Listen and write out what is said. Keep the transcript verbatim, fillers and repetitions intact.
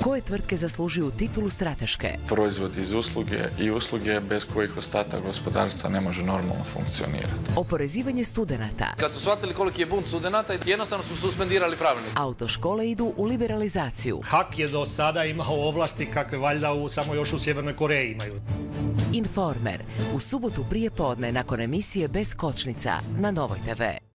Koje tvrtke zaslužuju titulu strateške? Proizvod iz usluge i usluge bez kojih ostatak gospodarstva ne može normalno funkcionirati. Oporezivanje studenata. Kad su shvatili koliki je bunt studenata, jednostavno su suspendirali pravilnik. Autoškole idu u liberalizaciju. Hak je do sada imao ovlasti kakve valjda u, samo još u Sjevernoj Koreji imaju. Informer. U subotu prije podne nakon emisije Bez kočnica na Novoj te ve.